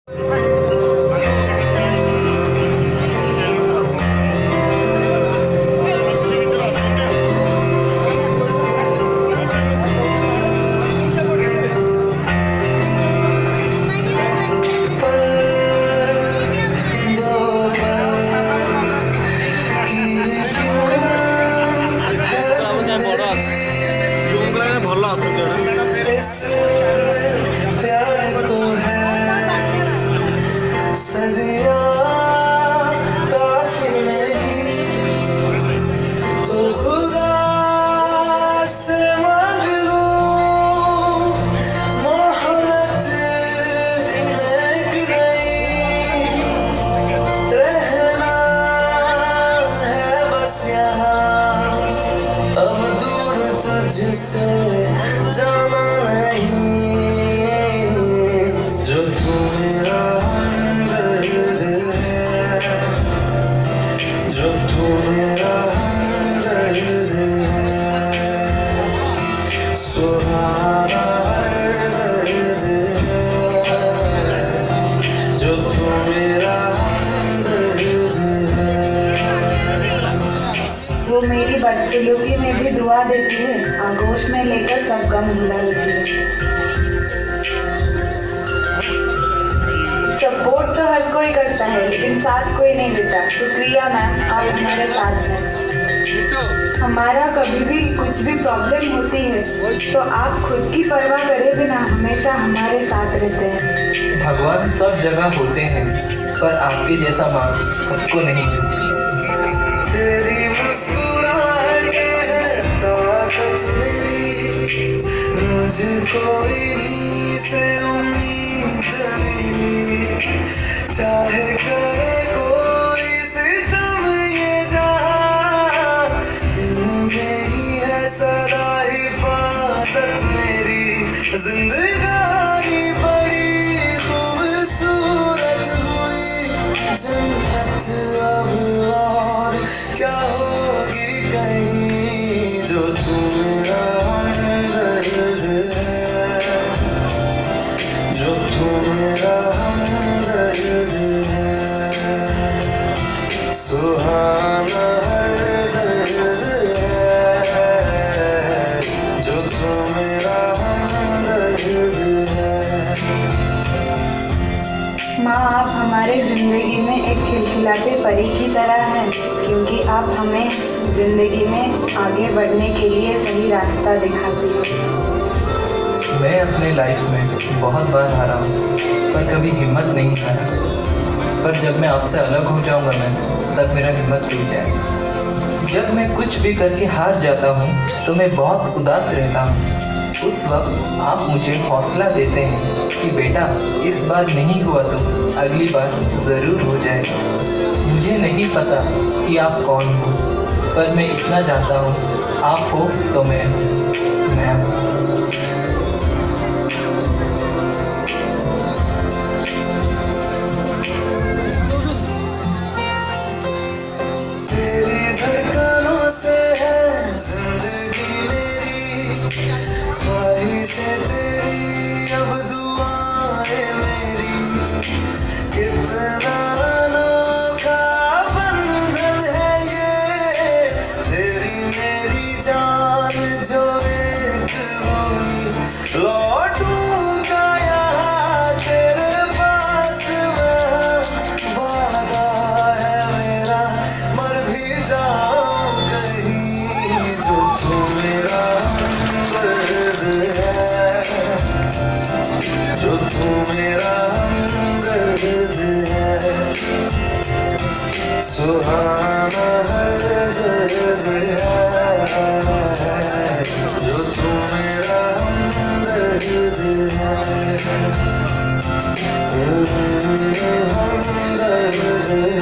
जिसे जाना नहीं, जो तू मेरा हमदर्द है, जो तू मेरा हमदर्द है, सुहाना हर दर्द है, जो तू मेरा हमदर्द है। वो मेरी बदसलूकी में भी दुआ देती है, आगोश में लेकर सब गम भुला देती है। सपोर्ट तो हर कोई करता है लेकिन साथ कोई नहीं देता। शुक्रिया मैम, आप हमारे साथ हैं। हमारा कभी भी कुछ भी प्रॉब्लम होती है तो आप खुद की परवाह करे बिना हमेशा हमारे साथ रहते हैं। भगवान सब जगह होते हैं पर आपके जैसा माँ सबको नहीं मिलती। तेरी मुस्कुराहट है ताकत मेरी, मुझे कोई भी से उम्मीद मिली, चाहे करे कोई सितम ये जहां, इनमें ही है सदा हिफाजत मेरी। जिंदगानी बड़ी खूबसूरत हुई, जन्नत अब और क्या होगी कहीं, जो तू मेरा हमदर्द है, जो तू मेरा हमदर्द है, सुहाना हर दर्द है, जो तू मेरा हमदर्द है। माँ, आप हमारे ज़िंदगी में एक खिलखिलाते परी की तरह हैं, क्योंकि आप हमें ज़िंदगी में आगे बढ़ने के लिए सही रास्ता दिखाती हैं। मैं अपने लाइफ में बहुत बार हारा हूँ पर कभी हिम्मत नहीं हारा, पर जब मैं आपसे अलग हो जाऊँगा मैं, तब मेरा हिम्मत टूट जाएगा। जब मैं कुछ भी करके हार जाता हूँ तो मैं बहुत उदास रहता हूँ। उस वक्त आप मुझे हौसला देते हैं कि बेटा इस बार नहीं हुआ तो अगली बार ज़रूर हो जाएगा। मुझे नहीं पता कि आप कौन हो, पर मैं इतना जानता हूँ आप हो तो मैं हूँ। तेरी धड़कनों से है जिंदगी मेरी, ख्वाहिशें तेरी अब दुआएं मेरी, कितना अनोखा बंधन है ये, तेरी मेरी जान जो एक हुई, लौटूंगा यहाँ तेरे पास, वादा है मेरा मर भी जाऊं कहीं, जो तू मेरा हमदर्द है, जो तू मेरा हमदर्द है, सुहाना हर दर्द है, जो तू मेरा हमदर्द है, हमदर्द है।